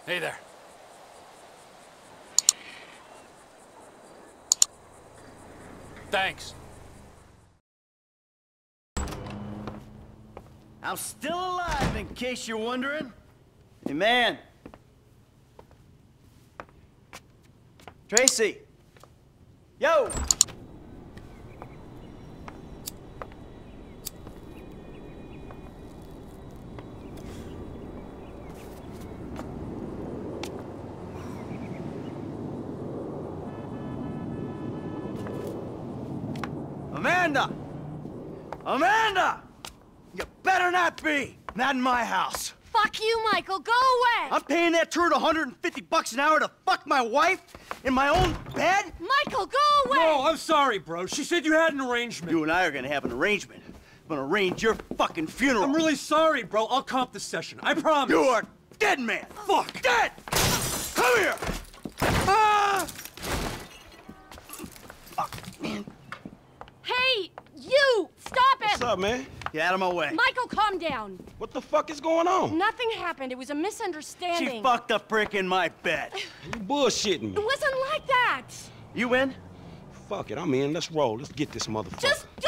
Hey there. Thanks. I'm still alive, in case you're wondering. Hey, man. Tracy. Yo! Amanda! Amanda! You better not be! Not in my house. Fuck you, Michael. Go away! I'm paying that turd $150 an hour to fuck my wife in my own bed? Michael, go away! No, I'm sorry, bro. She said you had an arrangement. You and I are gonna have an arrangement. I'm gonna arrange your fucking funeral. I'm really sorry, bro. I'll comp the session. I promise. You are dead, man! Fuck! Dead! Come here! Ah! Fuck, man. Hey, you! Stop it! What's up, man? Get out of my way. Michael, calm down. What the fuck is going on? Nothing happened. It was a misunderstanding. She fucked a prick in my bed. You bullshitting me. It wasn't like that. You in? Fuck it, I'm in. Let's roll. Let's get this motherfucker. Just